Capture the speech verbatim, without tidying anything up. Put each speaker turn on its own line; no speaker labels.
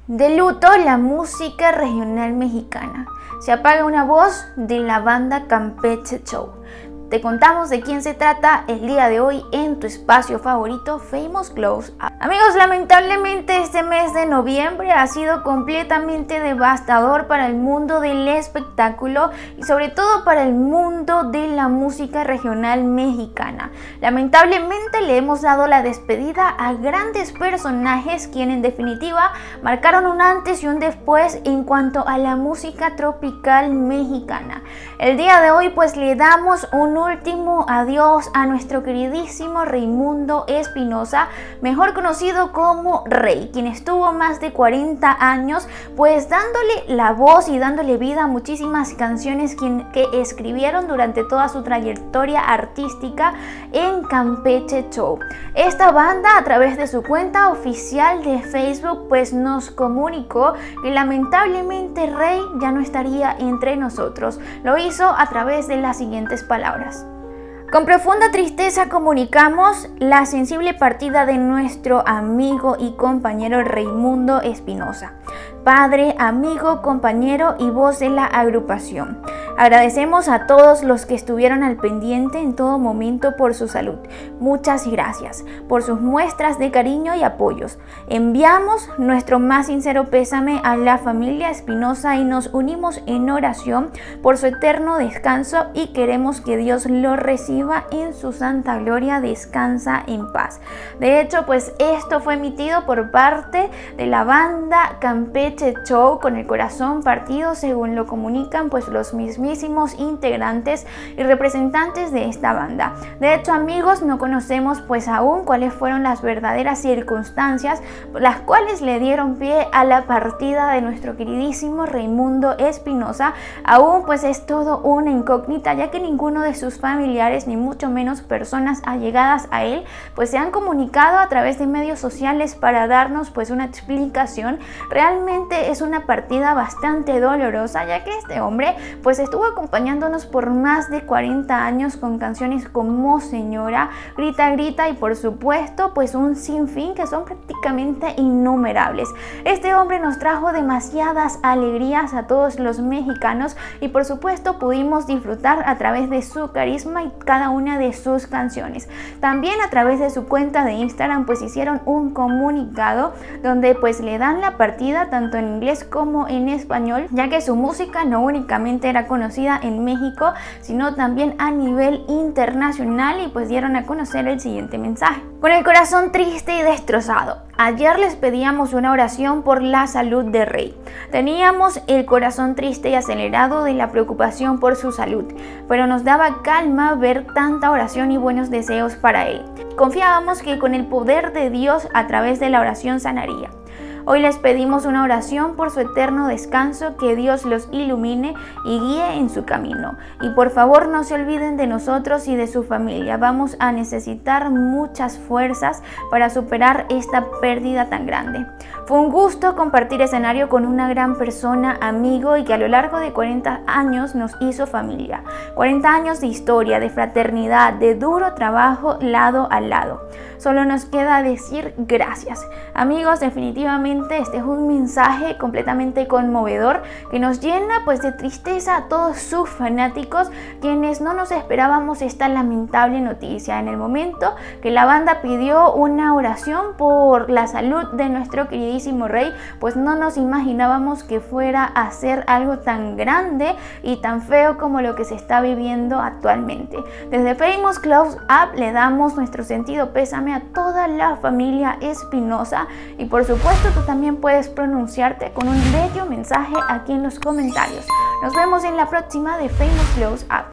De luto, la música regional mexicana. Se apaga una voz de la banda Campeche Show. Te contamos de quién se trata el día de hoy en tu espacio favorito, Famous Close Up. Amigos, lamentablemente este mes de noviembre ha sido completamente devastador para el mundo del espectáculo y sobre todo para el mundo de la música regional mexicana. Lamentablemente le hemos dado la despedida a grandes personajes quienes en definitiva marcaron un antes y un después en cuanto a la música tropical mexicana. El día de hoy pues le damos un último adiós a nuestro queridísimo Raimundo Espinosa, mejor conocido como Rey, quien estuvo más de cuarenta años pues dándole la voz y dándole vida a muchísimas canciones que, que escribieron durante toda su trayectoria artística en Campeche Show. Esta banda, a través de su cuenta oficial de Facebook, pues nos comunicó que lamentablemente Rey ya no estaría entre nosotros. Lo hizo a través de las siguientes palabras: con profunda tristeza comunicamos la sensible partida de nuestro amigo y compañero Raimundo Espinosa, padre, amigo, compañero y voz de la agrupación. Agradecemos a todos los que estuvieron al pendiente en todo momento por su salud. Muchas gracias por sus muestras de cariño y apoyos. Enviamos nuestro más sincero pésame a la familia Espinosa y nos unimos en oración por su eterno descanso y queremos que Dios lo reciba en su santa gloria. Descansa en paz. De hecho, pues esto fue emitido por parte de la banda Campeche Show con el corazón partido, según lo comunican pues los mismos integrantes y representantes de esta banda. De hecho, amigos, no conocemos pues aún cuáles fueron las verdaderas circunstancias las cuales le dieron pie a la partida de nuestro queridísimo Raimundo Espinosa. Aún pues es todo una incógnita, ya que ninguno de sus familiares ni mucho menos personas allegadas a él pues se han comunicado a través de medios sociales para darnos pues una explicación. Realmente es una partida bastante dolorosa, ya que este hombre pues estuvo acompañándonos por más de cuarenta años con canciones como Señora, Grita Grita y por supuesto pues un sinfín que son prácticamente innumerables. Este hombre nos trajo demasiadas alegrías a todos los mexicanos y por supuesto pudimos disfrutar a través de su carisma y cada una de sus canciones. También a través de su cuenta de Instagram pues hicieron un comunicado donde pues le dan la partida tanto en inglés como en español, ya que su música no únicamente era conocida en México sino también a nivel internacional, y pues dieron a conocer el siguiente mensaje: con el corazón triste y destrozado, ayer les pedíamos una oración por la salud de Rey. Teníamos el corazón triste y acelerado de la preocupación por su salud, pero nos daba calma ver tanta oración y buenos deseos para él. Confiábamos que con el poder de Dios a través de la oración sanaría. Hoy les pedimos una oración por su eterno descanso, que Dios los ilumine y guíe en su camino. Y por favor no se olviden de nosotros y de su familia. Vamos a necesitar muchas fuerzas para superar esta pérdida tan grande. Fue un gusto compartir escenario con una gran persona, amigo, y que a lo largo de cuarenta años nos hizo familia. cuarenta años de historia, de fraternidad, de duro trabajo lado a lado. Solo nos queda decir gracias. Amigos, definitivamente este es un mensaje completamente conmovedor que nos llena pues de tristeza a todos sus fanáticos, quienes no nos esperábamos esta lamentable noticia. En el momento que la banda pidió una oración por la salud de nuestro queridísimo Rey, pues no nos imaginábamos que fuera a ser algo tan grande y tan feo como lo que se está viviendo actualmente. Desde Famous Close Up le damos nuestro sentido pésame a toda la familia Espinosa, y por supuesto tú también puedes pronunciarte con un bello mensaje aquí en los comentarios. Nos vemos en la próxima de Famous Close Up.